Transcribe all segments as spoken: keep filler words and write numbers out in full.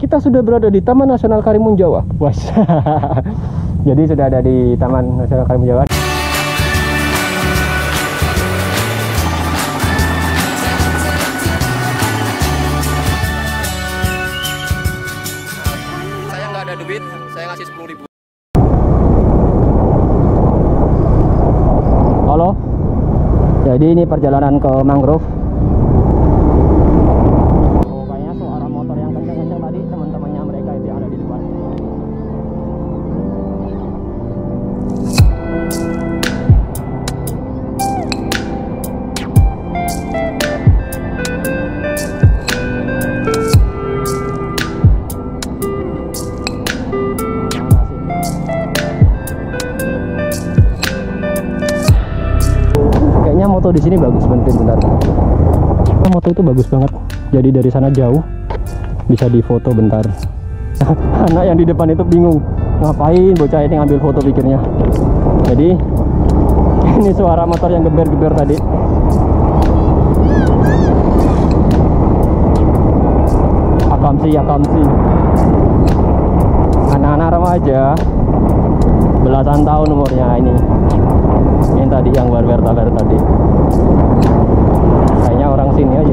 kita sudah berada di Taman Nasional Karimun Jawa. Was. Jadi sudah ada di Taman Nasional Karimun Jawa. Saya nggak ada duit, saya ngasih sepuluh ribu. Halo. Jadi ini perjalanan ke mangrove. Oh, kayaknya suara motor yang kencang-kencang tadi teman-temannya mereka itu yang ada di depan. Moto di sini bagus, bentar bentar. Moto itu bagus banget. Jadi dari sana jauh bisa difoto bentar. Anak yang di depan itu bingung ngapain bocah ini ngambil foto pikirnya. Jadi ini suara motor yang geber-geber tadi. Akamsi, akamsi. Anak-anak remaja belasan tahun umurnya ini. Ini tadi yang berber-berber tadi. Kayaknya orang sini aja.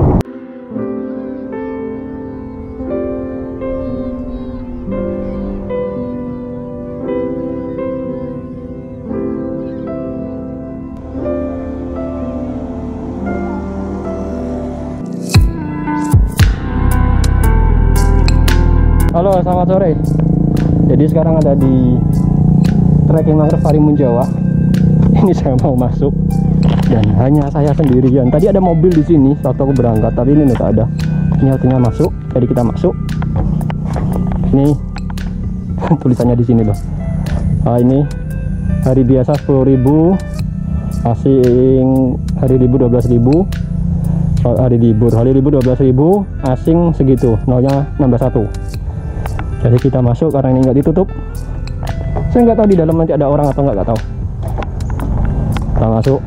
Halo, selamat sore. Jadi sekarang ada di trekking mangrove Karimun Jawa. Ini saya mau masuk dan hanya saya sendirian. Tadi ada mobil di sini waktu aku berangkat, tapi ini tidak ada. Ini artinya masuk. Jadi kita masuk. Ini tulisannya di sini loh. Nah, ini hari biasa sepuluh ribu, asing hari libur dua belas ribu. Hari libur, hari libur dua belas ribu, asing segitu. Nolnya nambah satu. Jadi kita masuk karena ini nggak ditutup. Saya nggak tahu di dalam nanti ada orang atau nggak, nggak tahu. Kita masuk.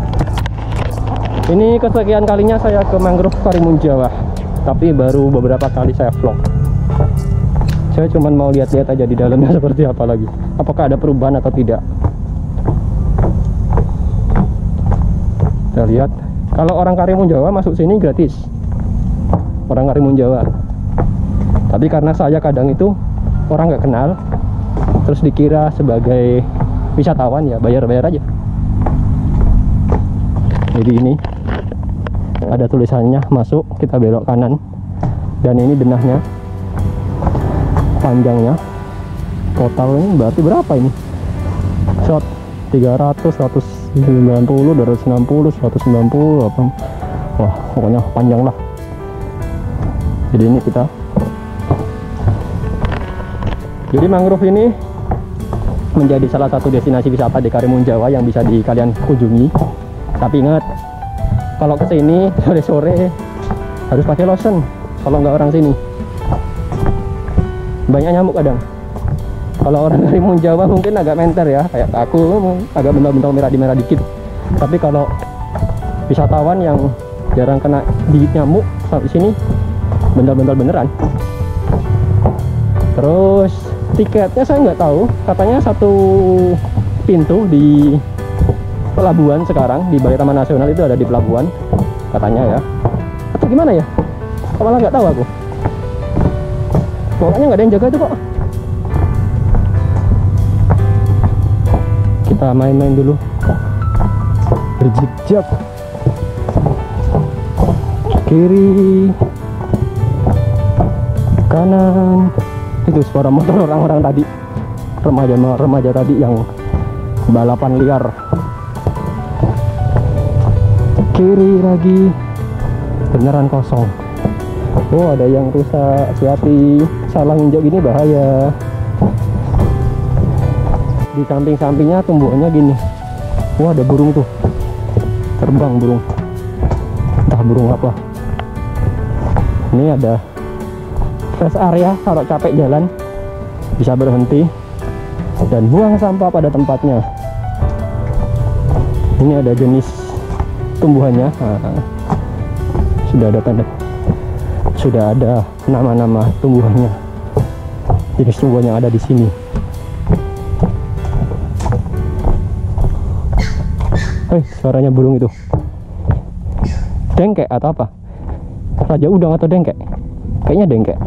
Ini kesekian kalinya saya ke mangrove Karimun Jawa, tapi baru beberapa kali saya vlog. Saya cuma mau lihat-lihat aja di dalamnya seperti apa lagi, apakah ada perubahan atau tidak. Kita lihat. Kalau orang Karimun Jawa masuk sini gratis, orang Karimun Jawa. Tapi karena saya kadang itu orang nggak kenal, terus dikira sebagai wisatawan, ya bayar-bayar aja. Jadi ini ada tulisannya masuk, kita belok kanan, dan ini denahnya, panjangnya total ini berarti berapa ini? Shot tiga ratus, seratus sembilan puluh, dua ratus enam puluh, seratus sembilan puluh, apa? Wah, pokoknya panjang lah. Jadi ini kita, jadi mangrove ini menjadi salah satu destinasi wisata di Karimun Jawa yang bisa di kalian kunjungi. Tapi ingat, kalau kesini sore-sore harus pakai lotion kalau nggak orang sini. Banyak nyamuk kadang. Kalau orang Karimun Jawa mungkin agak menter ya, kayak aku agak bental-bental merah di merah dikit. Tapi kalau wisatawan yang jarang kena digigit nyamuk sampai sini bental-bental beneran. Terus tiketnya saya nggak tahu, katanya satu pintu di pelabuhan sekarang di Balai Taman Nasional itu ada di pelabuhan katanya ya, atau gimana ya, malah nggak tahu aku. Pokoknya nggak ada yang jaga itu kok. Kita main-main dulu, berjejak kiri kanan. Itu suara motor orang-orang tadi, remaja-remaja tadi yang balapan liar. Kiri lagi, beneran kosong. Oh, ada yang rusak, hati-hati, salah nginjak gini bahaya. Di samping-sampingnya tumbuhannya gini. Wah, ada burung tuh, terbang burung, entah burung apa. Ini ada rest area, kalau capek jalan bisa berhenti dan buang sampah pada tempatnya. Ini ada jenis tumbuhannya, nah, sudah ada tanda sudah ada nama-nama tumbuhannya, jenis tumbuhan yang ada di sini. Hei, suaranya burung itu. Dengkek atau apa? Raja udang atau dengkek? Kayaknya dengkek.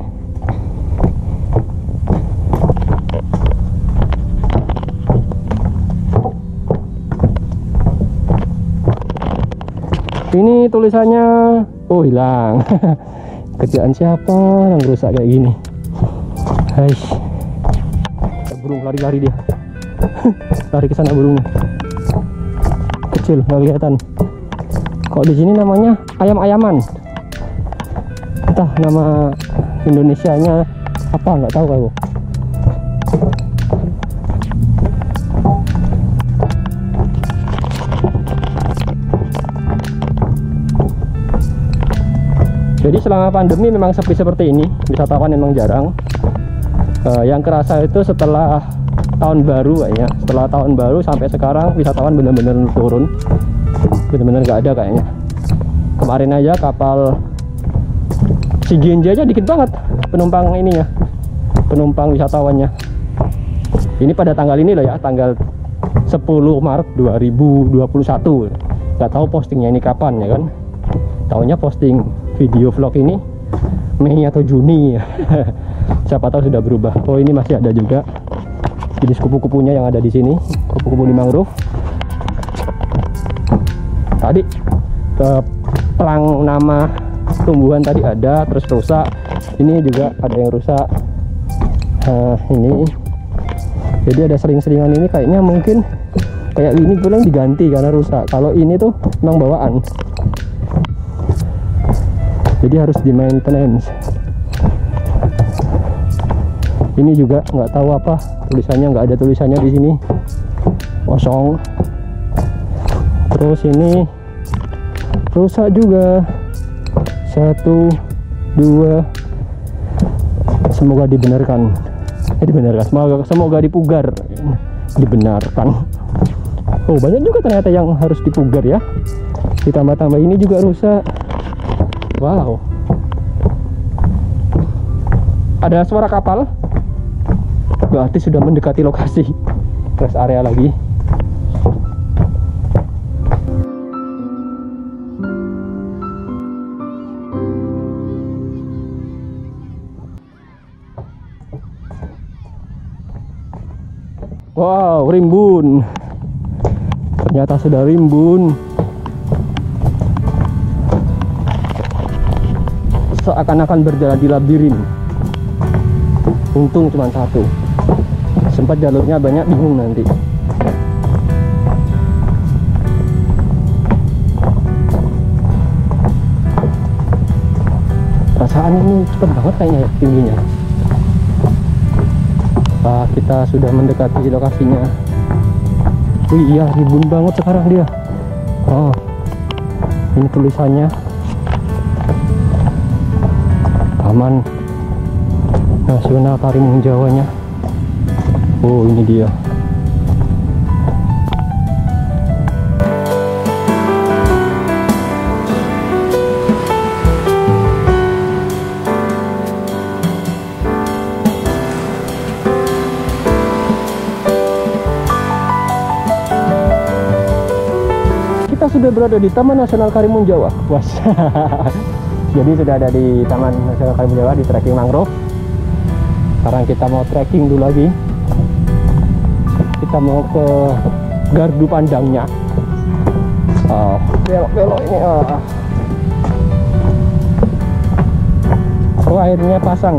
Ini tulisannya, oh hilang. Kerjaan siapa yang rusak kayak gini? Hai, burung lari-lari dia. Lari ke sana burungnya. Kecil, nggak kelihatan. Kok di sini namanya ayam-ayaman? Entah nama Indonesianya apa, nggak tahu aku. Jadi selama pandemi memang sepi seperti ini, wisatawan memang jarang. Uh, yang kerasa itu setelah tahun baru kayaknya, setelah tahun baru sampai sekarang wisatawan benar-benar turun, benar-benar nggak ada kayaknya. Kemarin aja kapal si Genji aja dikit banget penumpang ininya, penumpang wisatawannya. Ini pada tanggal ini loh ya, tanggal sepuluh Maret dua ribu dua puluh satu. Nggak tahu postingnya ini kapan ya kan? Tahunya posting video vlog ini Mei atau Juni. Siapa tahu sudah berubah. Oh, ini masih ada juga jenis kupu-kupunya yang ada di sini, kupu-kupu di mangrove. Tadi eh, pelang nama tumbuhan tadi ada, terus rusak. Ini juga ada yang rusak. Nah, ini jadi ada sering-seringan ini kayaknya mungkin kayak ini pulang diganti karena rusak. Kalau ini tuh memang bawaan, jadi harus di maintenance. Ini juga nggak tahu apa tulisannya, nggak ada tulisannya di sini, kosong. Terus ini rusak juga, satu dua, semoga dibenarkan, eh dibenarkan, semoga semoga dipugar, dibenarkan. Oh, banyak juga ternyata yang harus dipugar ya, ditambah-tambah ini juga rusak. Wow, ada suara kapal, berarti sudah mendekati lokasi rest area lagi. Wow, rimbun, ternyata sudah rimbun. Seakan-akan berjalan di labirin. Untung cuma satu, sempat jalurnya banyak, bingung nanti. Perasaan ini cepet banget kayaknya ya, tingginya. Nah, kita sudah mendekati lokasinya. Wih, iya, rimbun banget sekarang dia. Oh, ini tulisannya Taman Nasional Karimun Jawanya. Oh, ini dia. Kita sudah berada di Taman Nasional Karimun Jawa. Puas. Jadi sudah ada di Taman Nasional Karimun Jawa, di trekking mangrove. Sekarang kita mau trekking dulu lagi. Kita mau ke gardu pandangnya. Oh, belok-belok ini. Oh. Oh, airnya pasang.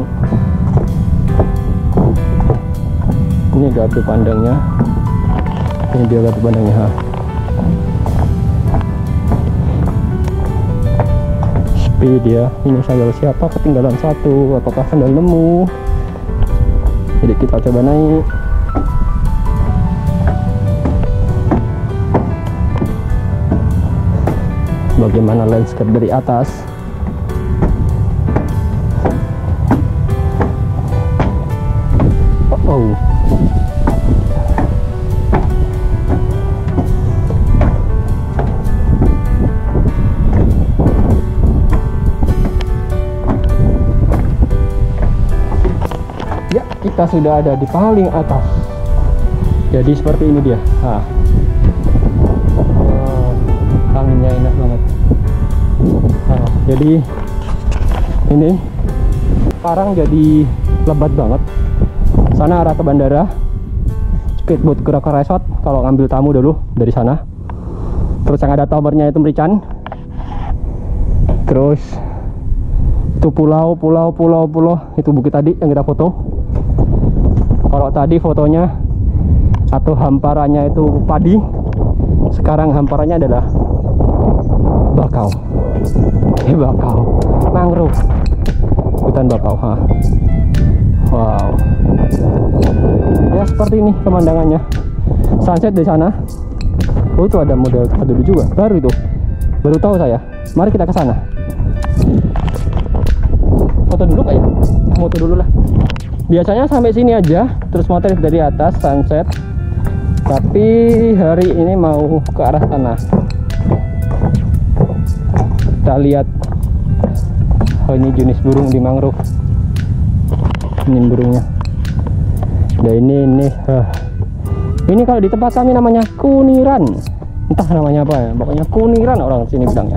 Ini gardu pandangnya. Ini dia gardu pandangnya. Ha. Dia ini sandal siapa, ketinggalan satu, apakah sandal nemu? Jadi kita coba naik. Bagaimana landscape dari atas? Oh, oh. kita sudah ada di paling atas. Jadi seperti ini dia. Nah. Oh, anginnya enak banget. Nah, jadi ini sekarang jadi lebat banget. Sana arah ke bandara, speedboat ke resort kalau ngambil tamu dulu dari sana. Terus yang ada towernya itu Merican. Terus itu pulau, pulau, pulau, pulau. Itu bukit tadi yang kita foto. Kalau tadi fotonya atau hamparannya itu padi, sekarang hamparannya adalah bakau. Eh, bakau, mangrove, hutan bakau. Ha. Wow, ya seperti ini pemandangannya. Sunset di sana. Oh, itu ada model dulu juga, baru itu, baru tahu saya. Mari kita ke sana. Foto dulu kayak, foto dulu lah. Biasanya sampai sini aja, terus motor dari atas sunset. Tapi hari ini mau ke arah sana. Kita lihat. Oh, ini jenis burung di mangrove. Ini burungnya. Dan ini ini. Uh. Ini kalau di tempat kami namanya kuniran. Entah namanya apa ya. Pokoknya kuniran orang sini bilangnya.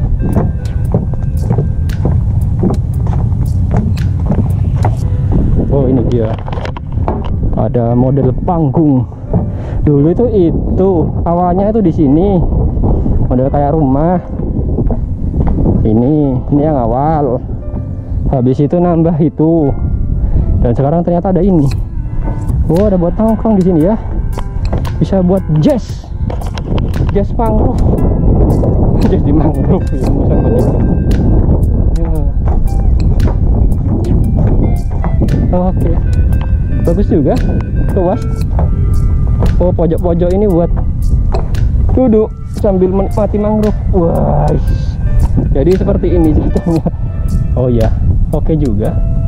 Oh, ini dia. Ada model panggung. Dulu itu itu awalnya itu di sini model kayak rumah. Ini ini yang awal. Habis itu nambah itu. Dan sekarang ternyata ada ini. Oh, ada buat nongkrong di sini ya. Bisa buat jazz. Jazz mangrove. Jazz di mangrove ya, bisa buat jazz. Ya. Oh, oke. Okay. Bagus juga. Luas. Oh, pojok-pojok ini buat duduk sambil menikmati mangrove. Wah, jadi seperti ini ceritanya. Oh ya, oke okay juga.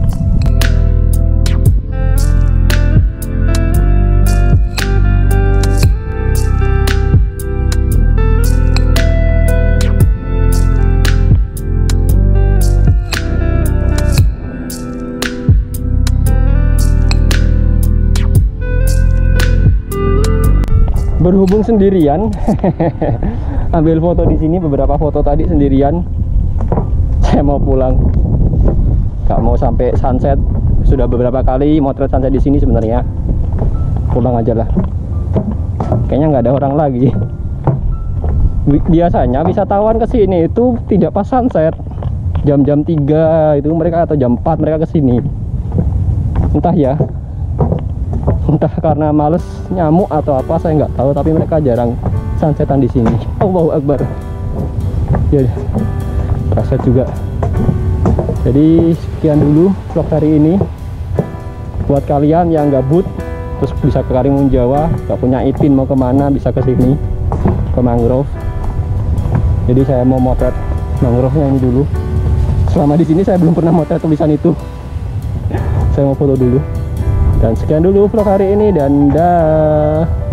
Berhubung sendirian, ambil foto di sini, beberapa foto tadi sendirian. Saya mau pulang, gak mau sampai sunset. Sudah beberapa kali motret sunset di sini sebenarnya. Pulang aja lah. Kayaknya nggak ada orang lagi. Biasanya wisatawan ke sini itu tidak pas sunset. Jam-jam tiga itu mereka, atau jam empat mereka ke sini. Entah ya. Entah karena males nyamuk atau apa, saya nggak tahu, tapi mereka jarang sunsetan di sini. Allahu Akbar. Ya, sunset juga. Jadi sekian dulu vlog hari ini. Buat kalian yang gabut terus bisa ke Karimun Jawa, nggak punya ipin mau kemana, bisa ke sini, ke mangrove. Jadi saya mau motret mangrove-nya ini dulu. Selama di sini saya belum pernah motret tulisan itu. Saya mau foto dulu. Dan sekian dulu vlog hari ini, dan dah.